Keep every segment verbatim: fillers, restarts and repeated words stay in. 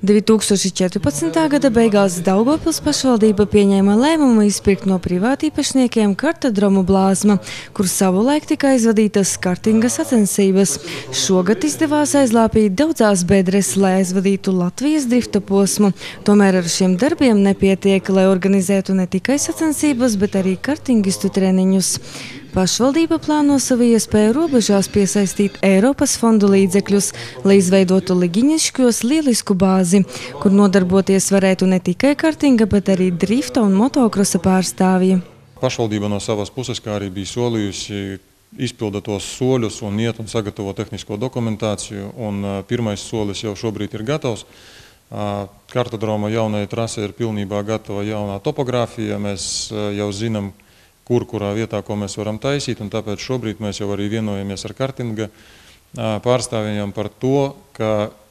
divi tūkstoši četrpadsmitā gada beigās Daugavpils pašvaldība pieņēma lēmumu izpirkt no privātīpašniekiem kartodromu Blāzma, kur savulaik tika aizvadītas kartinga sacensības. Šogad izdevās aizlāpīt daudzās bedres, lai aizvadītu Latvijas drifta posmu. Tomēr ar šiem darbiem nepietiek, lai organizētu ne tikai sacensības, bet arī kartingistu treniņus. Pašvaldība plāno savu iespēju robežās piesaistīt Eiropas fondu līdzekļus, lai izveidotu Ligiņiškos lielisku bāzi, kur nodarboties varētu ne tikai kartinga, bet arī drifta un motokrosa pārstāvji. Pašvaldība no savas puses, kā arī bija solījusi, izpilda tos soļus un iet un sagatavo tehnisko dokumentāciju, un pirmais solis jau šobrīd ir gatavs. Kartodroma jaunajai trasē ir pilnībā gatava jaunā topogrāfija, mēs jau zinām, kur, kurā vietā, ko mēs varam taisīt, un tāpēc šobrīd mēs jau arī vienojamies ar kartinga pārstāvjiem par to, ka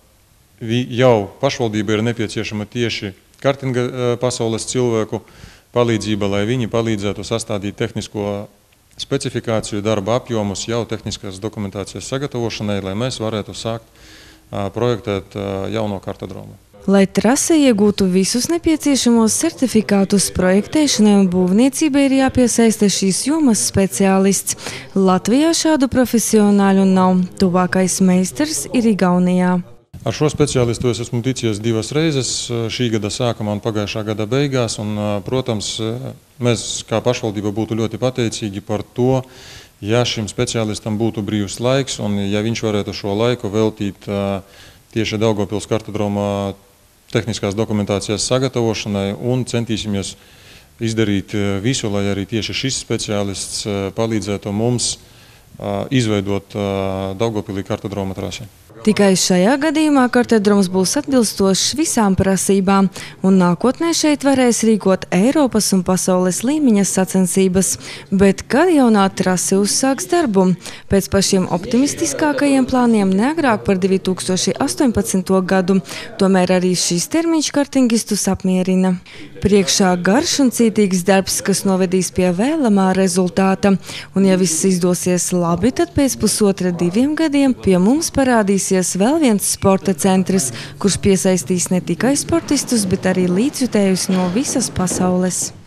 jau pašvaldība ir nepieciešama tieši kartinga pasaules cilvēku palīdzība, lai viņi palīdzētu sastādīt tehnisko specifikāciju, darba apjomus jau tehniskās dokumentācijas sagatavošanai, lai mēs varētu sākt projektēt jauno kartodromu. Lai trase iegūtu visus nepieciešamos certifikātus, projektēšanai un būvniecībai ir jāpiesaista šīs jomas speciālists. Latvijā šādu profesionāļu nav. Tuvākais meistars ir Igaunijā. Ar šo speciālistu es esmu ticies divas reizes, šī gada sākumā un pagājušā gada beigās. Un, protams, mēs kā pašvaldība būtu ļoti pateicīgi par to, ja šim speciālistam būtu brīvs laiks un ja viņš varētu šo laiku veltīt tieši Daugavpils kartodroma tehniskās dokumentācijas sagatavošanai, un centīsimies izdarīt visu, lai arī tieši šis speciālists palīdzētu mums izveidot Daugavpilī kartodroma trasi. Tikai šajā gadījumā kartodroms būs atbilstošs visām prasībām, un nākotnē šeit varēs rīkot Eiropas un pasaules līmeņa sacensības. Bet kad jaunā trase uzsāks darbu? Pēc pašiem optimistiskākajiem plāniem neagrāk par divi tūkstoši astoņpadsmito gadu, tomēr arī šis termiņš kartingistus apmierina. Priekšā garš un cītīgs darbs, kas novedīs pie vēlamā rezultāta, un ja viss izdosies labi, tad pēc pusotra diviem gadiem pie mums parādīsies vēl viens sporta centrs, kurš piesaistīs ne tikai sportistus, bet arī līdzjutējus no visas pasaules.